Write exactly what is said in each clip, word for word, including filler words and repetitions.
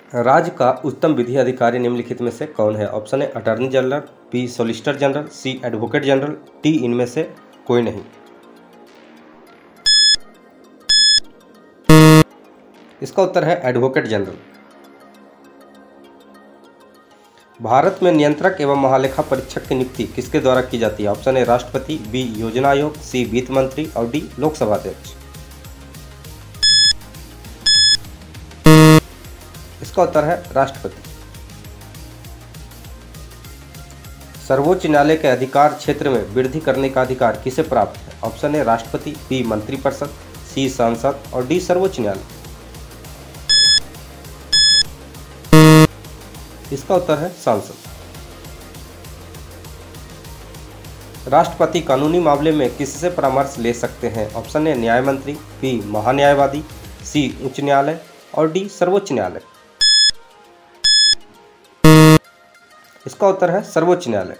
राज्य का उच्चतम विधि अधिकारी निम्नलिखित में से कौन है? ऑप्शन है attorney general, B solicitor general, C advocate general, D इनमें से कोई नहीं। इसका उत्तर है एडवोकेट जनरल। भारत में नियंत्रक एवं महालेखा परीक्षक की नियुक्ति किसके द्वारा की जाती है? ऑप्शन है राष्ट्रपति, बी योजना आयोग, सी वित्त मंत्री और डी लोकसभा अध्यक्ष। इसका उत्तर है राष्ट्रपति। सर्वोच्च न्यायालय के अधिकार क्षेत्र में वृद्धि करने का अधिकार किसे प्राप्त है? ऑप्शन है राष्ट्रपति, बी मंत्रिपरिषद, सी संसद और डी सर्वोच्च न्यायालय। इसका उत्तर है सांसद। राष्ट्रपति कानूनी मामले में किससे परामर्श ले सकते हैं? ऑप्शन है न्याय मंत्री, बी महान्यायवादी, सी उच्च न्यायालय और डी सर्वोच्च न्यायालय। इसका उत्तर है सर्वोच्च न्यायालय।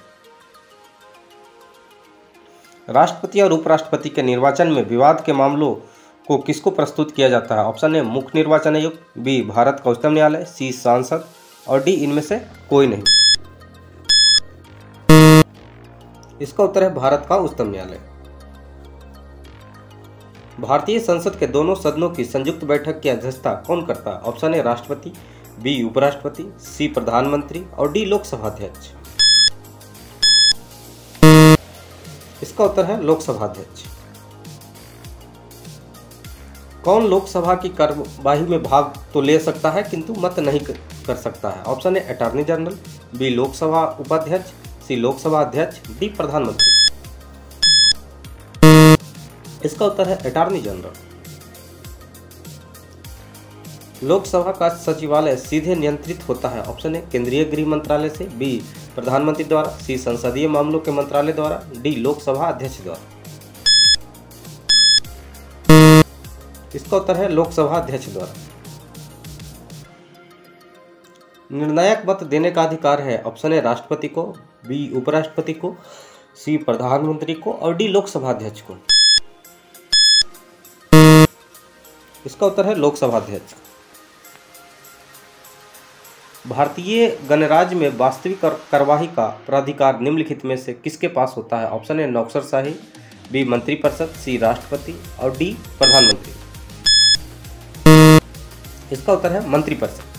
राष्ट्रपति और उपराष्ट्रपति के निर्वाचन में विवाद के मामलों को किसको प्रस्तुत किया जाता है? ऑप्शन है मुख्य निर्वाचन आयोग, बी भारत का उच्चतम न्यायालय, सी सांसद और डी इनमें से कोई नहीं। इसका उत्तर है भारत का उच्चतम न्यायालय। भारतीय संसद के दोनों सदनों की संयुक्त बैठक की अध्यक्षता कौन करता है? ऑप्शन है राष्ट्रपति, बी उपराष्ट्रपति, सी प्रधानमंत्री और डी लोकसभा अध्यक्ष। इसका उत्तर है लोकसभा अध्यक्ष। कौन लोकसभा की कार्यवाही में भाग तो ले सकता है किंतु मत नहीं कर सकता है? ऑप्शन है अटॉर्नी जनरल, बी लोकसभा उपाध्यक्ष, सी लोकसभा अध्यक्ष, डी प्रधानमंत्री। इसका उत्तर है अटॉर्नी जनरल। लोकसभा का सचिवालय सीधे नियंत्रित होता है? ऑप्शन है केंद्रीय गृह मंत्रालय से, बी प्रधानमंत्री द्वारा, सी संसदीय मामलों के मंत्रालय द्वारा, डी लोकसभा अध्यक्ष द्वारा। इसका उत्तर है लोकसभा अध्यक्ष द्वारा। निर्णायक मत देने का अधिकार है? ऑप्शन है राष्ट्रपति को, बी उपराष्ट्रपति को, सी प्रधानमंत्री को और डी लोकसभा अध्यक्ष को। इसका उत्तर है लोकसभा अध्यक्ष। भारतीय गणराज्य में वास्तविक कार्यवाही का प्राधिकार निम्नलिखित में से किसके पास होता है? ऑप्शन है नौकरशाही, बी मंत्रिपरिषद, सी राष्ट्रपति और डी प्रधानमंत्री। इसका उत्तर है मंत्रिपरिषद।